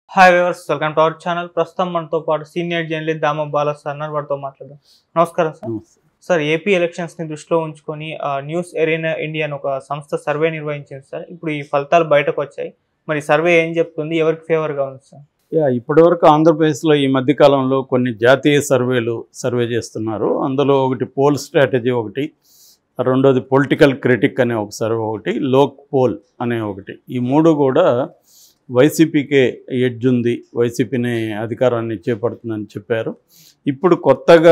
Hi viewers, welcome to our channel. ప్రస్తుతం మనతో పాటు senior journalist Dama Bala sir అన్నారు. వారితో మాట్లాడదాం. నమస్కారం సార్. సార్, ఏపీ ఎలక్షన్స్ని దృష్టిలో ఉంచుకొని న్యూస్ ఎరీనా ఇండియా అని ఒక సంస్థ సర్వే నిర్వహించింది సార్. ఇప్పుడు ఈ ఫలితాలు బయటకు వచ్చాయి. మరి సర్వే ఏం చెప్తుంది, ఎవరికి ఫేవర్గా ఉంది సార్? ఇప్పటివరకు ఆంధ్రప్రదేశ్లో ఈ మధ్యకాలంలో కొన్ని జాతీయ సర్వే చేస్తున్నారు. అందులో ఒకటి పోల్ స్ట్రాటజీ ఒకటి, రెండోది పొలిటికల్ క్రిటిక్ అనే ఒక సర్వే ఒకటి, లోక్ పోల్ అనే ఒకటి. ఈ మూడు కూడా వైసీపీకే ఎడ్జ్ ఉంది, వైసీపీని అధికారాన్ని చేపడుతుందని చెప్పారు. ఇప్పుడు కొత్తగా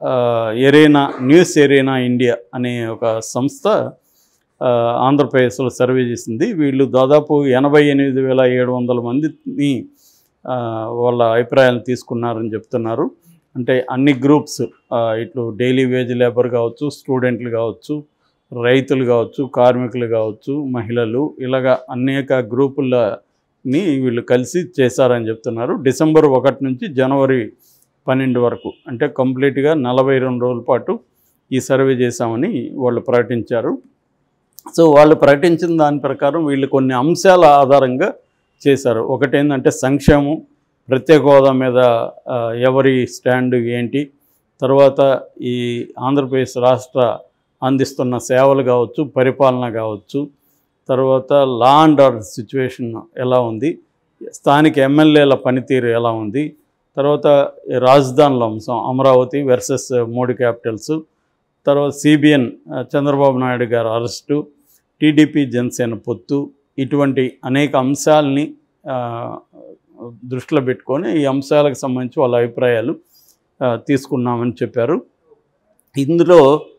న్యూస్ ఎరీనా ఇండియా అనే ఒక సంస్థ ఆంధ్రప్రదేశ్లో సర్వే చేసింది. వీళ్ళు దాదాపు 88,700 మందిని వాళ్ళ అభిప్రాయాలను తీసుకున్నారని చెప్తున్నారు. అంటే అన్ని గ్రూప్స్, ఇట్లు డైలీ వేజ్ లేబర్ కావచ్చు, స్టూడెంట్లు కావచ్చు, రైతులు కావచ్చు, కార్మికులు కావచ్చు, మహిళలు, ఇలాగా అనేక గ్రూపులని వీళ్ళు కలిసి చేశారని చెప్తున్నారు. డిసెంబర్ 1 నుంచి జనవరి 12 వరకు, అంటే కంప్లీట్గా 42 రోజుల పాటు ఈ సర్వే చేశామని వాళ్ళు ప్రకటించారు. సో వాళ్ళు ప్రకటించిన దాని ప్రకారం వీళ్ళు కొన్ని అంశాల ఆధారంగా చేశారు. ఒకటి ఏంటంటే సంక్షేమం, ప్రత్యేక హోదా మీద ఎవరి స్టాండ్ ఏంటి, తర్వాత ఈ ఆంధ్రప్రదేశ్ రాష్ట్ర అందిస్తున్న సేవలు కావచ్చు, పరిపాలన కావచ్చు, తర్వాత లా అండ్ ఆర్డర్ సిచ్యువేషన్ ఎలా ఉంది, స్థానిక ఎమ్మెల్యేల పనితీరు ఎలా ఉంది, తర్వాత రాజధానుల అంశం అమరావతి వర్సెస్ 3 క్యాపిటల్స్, తర్వాత CBN Chandrababu Naidu garu arrest, TDP Janasena పొత్తు, ఇటువంటి అనేక అంశాలని దృష్టిలో పెట్టుకొని ఈ అంశాలకు సంబంధించి వాళ్ళ అభిప్రాయాలు తీసుకున్నామని చెప్పారు. ఇందులో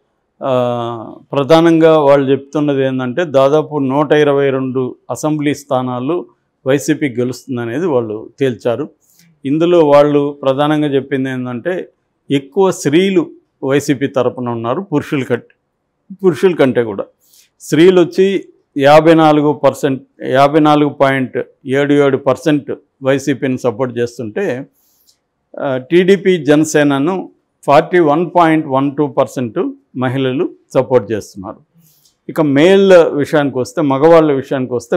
ప్రధానంగా వాళ్ళు చెప్తున్నది ఏంటంటే దాదాపు 122 అసెంబ్లీ స్థానాలు వైసీపీ గెలుస్తుందనేది వాళ్ళు తేల్చారు. ఇందులో వాళ్ళు ప్రధానంగా చెప్పింది ఏంటంటే ఎక్కువ స్త్రీలు వైసీపీ తరపున ఉన్నారు, పురుషుల కంటే కూడా. స్త్రీలు వచ్చి 54.77% వైసీపీని సపోర్ట్ చేస్తుంటే టీడీపీ జనసేనను 41.12% మహిళలు సపోర్ట్ చేస్తున్నారు. ఇక మేల్ విషయానికి వస్తే, మగవాళ్ళ విషయానికి వస్తే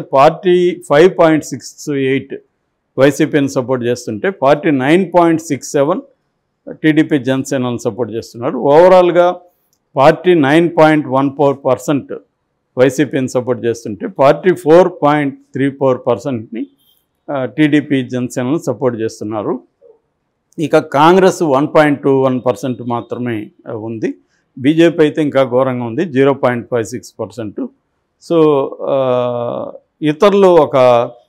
45.68 వైసీపీని సపోర్ట్ చేస్తుంటే 49.67 టీడీపీ జనసేనను సపోర్ట్ చేస్తున్నారు. ఓవరాల్గా 49.14% వైసీపీని సపోర్ట్ చేస్తుంటే 44.34%ని టీడీపీ జనసేనను సపోర్ట్ చేస్తున్నారు. ఇక కాంగ్రెస్ 1.21% మాత్రమే ఉంది. బీజేపీ అయితే ఇంకా ఘోరంగా ఉంది, 0.56%. సో ఇతరులు ఒక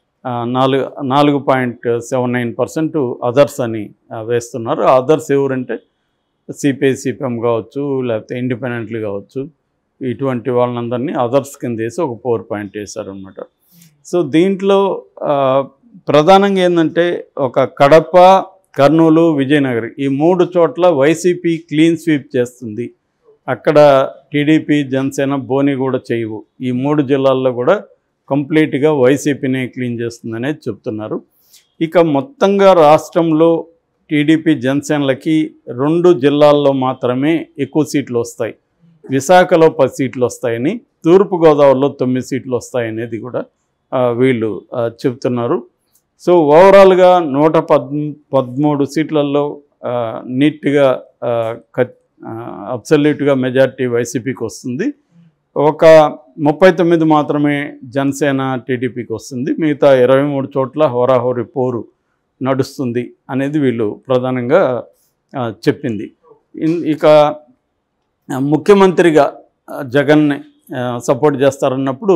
4.79% అదర్స్ అని వేస్తున్నారు. అదర్స్ ఎవరంటే సిపిఐ సిపిఎం కావచ్చు, లేకపోతే ఇండిపెండెంట్లు కావచ్చు, ఇటువంటి వాళ్ళందరినీ అదర్స్ కింద వేసి ఒక 4 పాయింట్ వేశారనమాట. సో దీంట్లో ప్రధానంగా ఏంటంటే ఒక కడప, కర్నూలు, విజయనగరం ఈ 3 చోట్ల వైసీపీ క్లీన్ స్వీప్ చేస్తుంది. అక్కడ టీడీపీ జనసేన బోని కూడా చేయవు. ఈ 3 జిల్లాల్లో కూడా కంప్లీట్గా వైసీపీనే క్లీన్ చేస్తుందనేది చెప్తున్నారు. ఇక మొత్తంగా రాష్ట్రంలో టీడీపీ జనసేనలకి 2 జిల్లాల్లో మాత్రమే ఎక్కువ సీట్లు వస్తాయి. విశాఖలో 10 సీట్లు వస్తాయని, తూర్పుగోదావరిలో 9 సీట్లు వస్తాయనేది కూడా వీళ్ళు చెప్తున్నారు. సో ఓవరాల్గా 113 సీట్లలో నీట్గా అబ్సల్యూట్గా మెజారిటీ వైసీపీకి వస్తుంది. ఒక 39 మాత్రమే జనసేన టీడీపీకి వస్తుంది. మిగతా 23 చోట్ల హోరాహోరీ పోరు నడుస్తుంది అనేది వీళ్ళు ప్రధానంగా చెప్పింది. ఇక ముఖ్యమంత్రిగా జగన్ని సపోర్ట్ చేస్తారన్నప్పుడు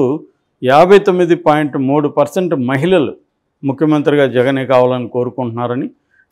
59.3% మహిళలు ముఖ్యమంత్రిగా జగనే కావాలని కోరుకుంటున్నారని,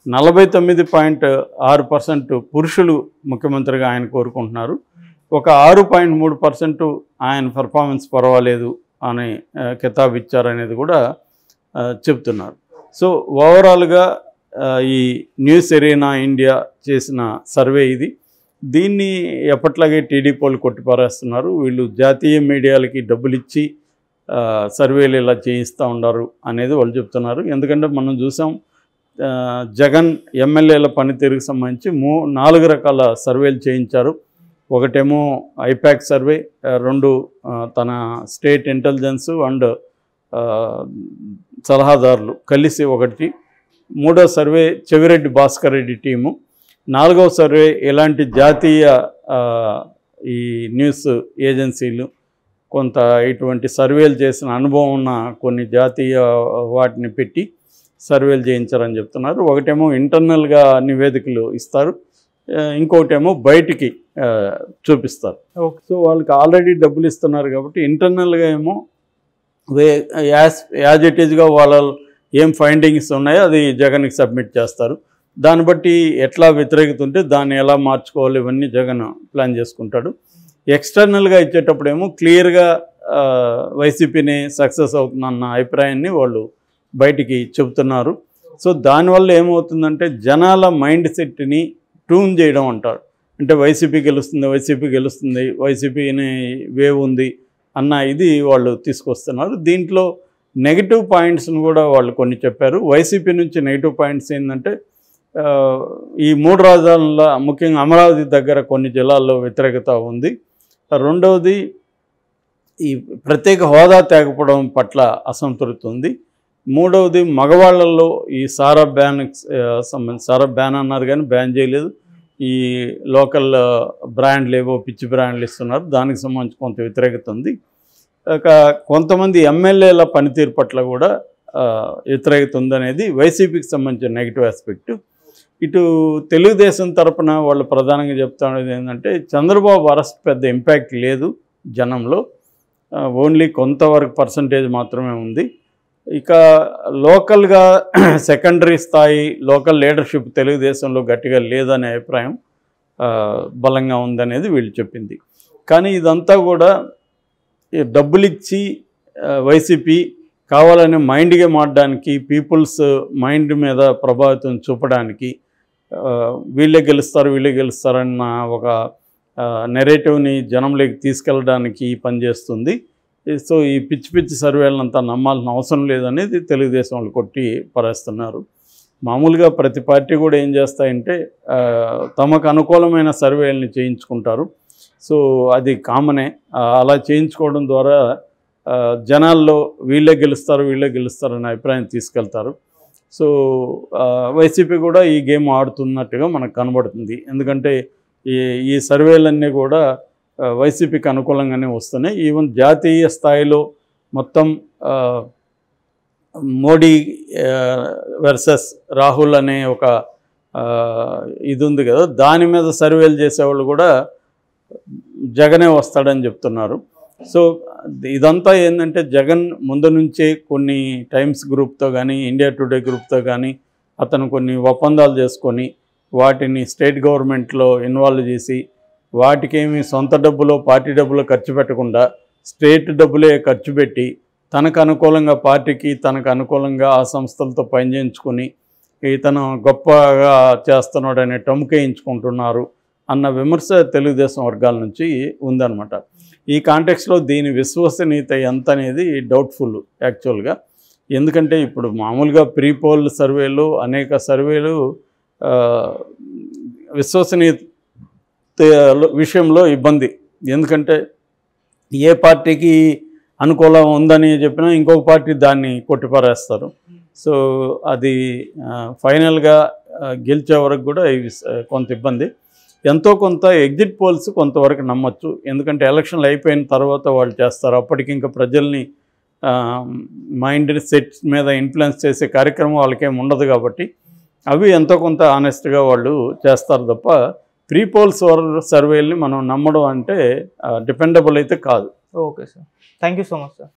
49.6% పురుషులు ముఖ్యమంత్రిగా ఆయన కోరుకుంటున్నారు. ఒక 6.3% ఆయన పెర్ఫార్మెన్స్ పర్వాలేదు అని కితాబ్ ఇచ్చారనేది కూడా చెప్తున్నారు. సో ఓవరాల్గా ఈ న్యూస్ ఎరీనా ఇండియా చేసిన సర్వే ఇది. దీన్ని ఎప్పట్లాగే టీడీపీ వాళ్ళు కొట్టిపారేస్తున్నారు. వీళ్ళు జాతీయ మీడియాలకి డబ్బులు ఇచ్చి సర్వేలు ఇలా చేయిస్తూ ఉన్నారు అనేది వాళ్ళు చెప్తున్నారు. ఎందుకంటే మనం చూసాం, జగన్ ఎమ్మెల్యేల పనితీరుకు సంబంధించి 4 రకాల సర్వేలు చేయించారు. ఒకటేమో ఐపాక్ సర్వే, 2 తన స్టేట్ ఇంటెలిజెన్స్ అండ్ సలహాదారులు కలిసి ఒకటి, మూడో సర్వే చెవిరెడ్డి భాస్కర్ రెడ్డి టీము, నాలుగవ సర్వే ఇలాంటి జాతీయ ఈ న్యూస్ ఏజెన్సీలు కొంత ఇటువంటి సర్వేలు చేసిన అనుభవం ఉన్న కొన్ని జాతీయ వాటిని పెట్టి సర్వేలు చేయించారని చెప్తున్నారు. ఒకటేమో ఇంటర్నల్గా నివేదికలు ఇస్తారు, ఇంకొకటేమో బయటికి చూపిస్తారు. సో వాళ్ళకి ఆల్రెడీ డబ్బులు ఇస్తున్నారు కాబట్టి ఇంటర్నల్గా ఏమో యాజ్ ఇట్ ఈజ్గా వాళ్ళ ఏం ఫైండింగ్స్ ఉన్నాయో అది జగన్కి సబ్మిట్ చేస్తారు. దాన్ని బట్టి ఎట్లా వ్యతిరేకత ఉంటే దాన్ని ఎలా మార్చుకోవాలి ఇవన్నీ జగన్ ప్లాన్ చేసుకుంటాడు. ఎక్స్టర్నల్గా ఇచ్చేటప్పుడేమో క్లియర్గా వైసీపీని సక్సెస్ అవుతుందన్న అభిప్రాయాన్ని వాళ్ళు బయటికి చెబుతున్నారు. సో దానివల్ల ఏమవుతుందంటే జనాల మైండ్ సెట్ని ట్యూన్ చేయడం అంటారు. అంటే వైసీపీ గెలుస్తుంది, వైసీపీని వేవ్ ఉంది అన్న ఇది వాళ్ళు తీసుకొస్తున్నారు. దీంట్లో నెగిటివ్ పాయింట్స్ను కూడా వాళ్ళు కొన్ని చెప్పారు. వైసీపీ నుంచి నెగిటివ్ పాయింట్స్ ఏంటంటే ఈ మూడు రాజధానుల ముఖ్యంగా అమరావతి దగ్గర కొన్ని జిల్లాల్లో వ్యతిరేకత ఉంది. రెండవది ఈ ప్రత్యేక హోదా తేకపోవడం పట్ల అసంతృప్తి ఉంది. మూడవది మగవాళ్లలో ఈ సారా బ్యాన్ అన్నారు కానీ బ్యాన్ చేయలేదు. ఈ లోకల్ బ్రాండ్లు ఏవో పిచ్చి బ్రాండ్లు ఇస్తున్నారు, దానికి సంబంధించి కొంత వ్యతిరేకత ఉంది. కొంతమంది ఎమ్మెల్యేల పనితీరు పట్ల కూడా వ్యతిరేకత ఉందనేది వైసీపీకి సంబంధించిన నెగిటివ్ ఆస్పెక్ట్. ఇటు తెలుగుదేశం తరపున వాళ్ళు ప్రధానంగా చెప్తున్నది ఏంటంటే చంద్రబాబు అరెస్ట్ పెద్ద ఇంపాక్ట్ లేదు జనంలో, ఓన్లీ కొంతవరకు పర్సంటేజ్ మాత్రమే ఉంది. ఇక లోకల్గా సెకండరీ స్థాయి లోకల్ లీడర్షిప్ తెలుగుదేశంలో గట్టిగా లేదనే అభిప్రాయం బలంగా ఉందనేది వీళ్ళు చెప్పింది. కానీ ఇదంతా కూడా డబ్బులు ఇచ్చి వైసీపీ కావాలని మైండ్గా మారడానికి, పీపుల్స్ మైండ్ మీద ప్రభావితం చూపడానికి, వీళ్ళే గెలుస్తారన్న ఒక నెరేటివ్ని జనంలోకి తీసుకెళ్ళడానికి పనిచేస్తుంది. సో ఈ పిచ్చి సర్వేలంతా నమ్మాల్సిన అవసరం లేదనేది తెలుగుదేశం వాళ్ళు కొట్టి పరేస్తున్నారు. మామూలుగా ప్రతి పార్టీ కూడా ఏం చేస్తాయంటే తమకు అనుకూలమైన సర్వేలని చేయించుకుంటారు. సో అది కామనే. అలా చేయించుకోవడం ద్వారా జనాల్లో వీళ్ళే గెలుస్తారనే అభిప్రాయం తీసుకెళ్తారు. సో వైసీపీ కూడా ఈ గేమ్ ఆడుతున్నట్టుగా మనకు కనబడుతుంది. ఎందుకంటే ఈ సర్వేలన్నీ కూడా వైసీపీకి అనుకూలంగానే వస్తున్నాయి. ఈవెన్ జాతీయ స్థాయిలో మొత్తం మోడీ వర్సెస్ రాహుల్ అనే ఒక ఇది ఉంది కదా, దాని మీద సర్వేలు చేసేవాళ్ళు కూడా జగనే వస్తాడని చెప్తున్నారు. సో ఇదంతా ఏంటంటే జగన్ ముందు నుంచే కొన్ని టైమ్స్ గ్రూప్తో కానీ ఇండియా టుడే గ్రూప్తో కానీ అతను కొన్ని ఒప్పందాలు చేసుకొని వాటిని స్టేట్ గవర్నమెంట్లో ఇన్వాల్వ్ చేసి వాటికేమి సొంత డబ్బులో పార్టీ డబ్బులో ఖర్చు పెట్టకుండా స్టేట్ డబ్బులే ఖర్చు పెట్టి తనకు అనుకూలంగా పార్టీకి తనకు అనుకూలంగా ఆ సంస్థలతో పనిచేయించుకొని ఇతను గొప్పగా చేస్తున్నాడనే టముకేయించుకుంటున్నారు అన్న విమర్శ తెలుగుదేశం వర్గాల నుంచి ఉందన్నమాట. ఈ కాంటెక్స్లో దీని విశ్వసనీయత ఎంత అనేది డౌట్ఫుల్ యాక్చువల్గా. ఎందుకంటే ఇప్పుడు మామూలుగా ప్రీ పోల్ సర్వేలు అనేక సర్వేలు విశ్వసనీయత విషయంలో ఇబ్బంది. ఎందుకంటే ఏ పార్టీకి అనుకూలం ఉందని చెప్పినా ఇంకొక పార్టీ దాన్ని కొట్టిపారేస్తారు. సో అది ఫైనల్గా గెలిచే వరకు కూడా కొంత ఇబ్బంది. ఎంతో కొంత ఎగ్జిట్ పోల్స్ కొంతవరకు నమ్మచ్చు, ఎందుకంటే ఎలక్షన్లు అయిపోయిన తర్వాత వాళ్ళు చేస్తారు. అప్పటికి ఇంకా ప్రజల్ని మైండ్ సెట్ మీద ఇన్ఫ్లుయెన్స్ చేసే కార్యక్రమం వాళ్ళకేం ఉండదు కాబట్టి అవి ఎంతో కొంత ఆనెస్ట్గా వాళ్ళు చేస్తారు తప్ప ప్రీ పోల్స్ సర్వేల్ని మనం నమ్మడం అంటే డిపెండబుల్ అయితే కాదు. Okay sir, thank you so much sir.